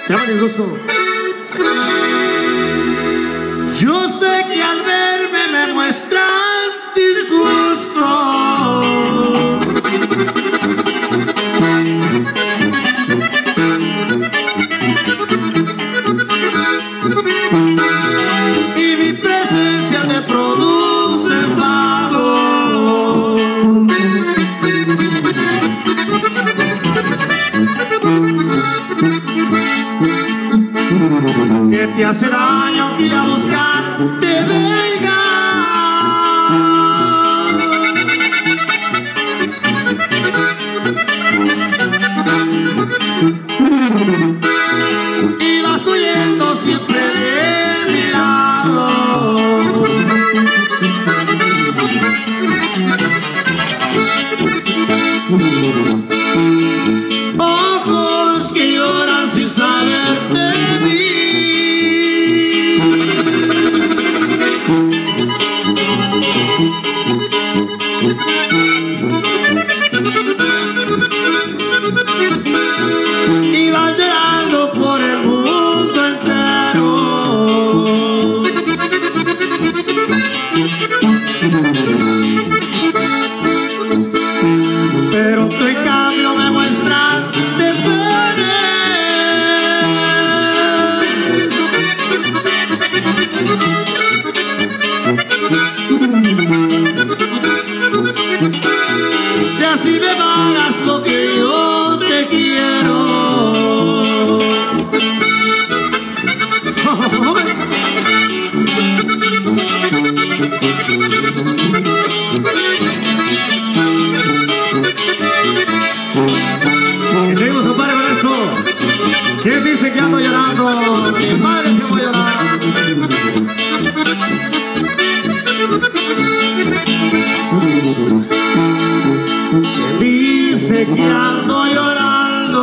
Se llama Disgusto. Yo sé que al verme me muestras disgusto, y mi presencia te produce enfado. Que te hace daño que a buscar te venga. Y vas huyendo siempre de mi lado. Ojos que lloran sin saber de mí. Y vas llorando por el mundo entero. Pero tú en cambio me muestras desveres. Y así me pagas lo que yo te quiero. Y seguimos, compadre, con eso. ¿Quién dice que ando llorando? Mi madre se va a llorar. ¿Quién dice que ando llorando?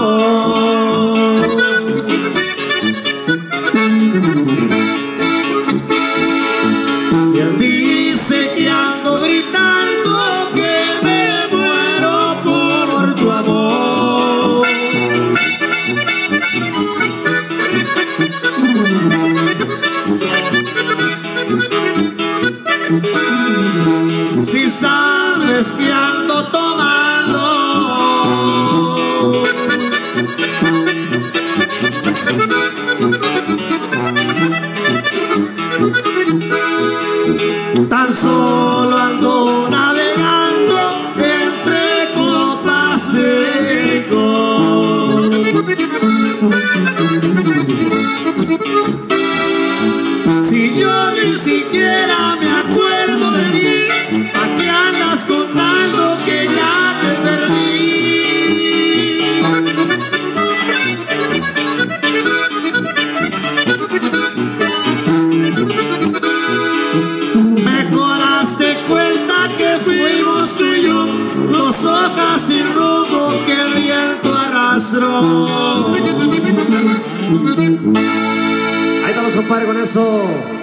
¿Quién dice que ando gritando que me muero por tu amor? Si sabes que ando tomando, tan solo ando navegando entre copas de licor. Si yo ni siquiera me acuerdo de ti, ¿a qué andas contando que ya te perdí? Mejor hazte cuenta que fuimos tú y yo, dos hojas sin rumbo que el viento arrastró. Ahí estamos, compadre, con eso.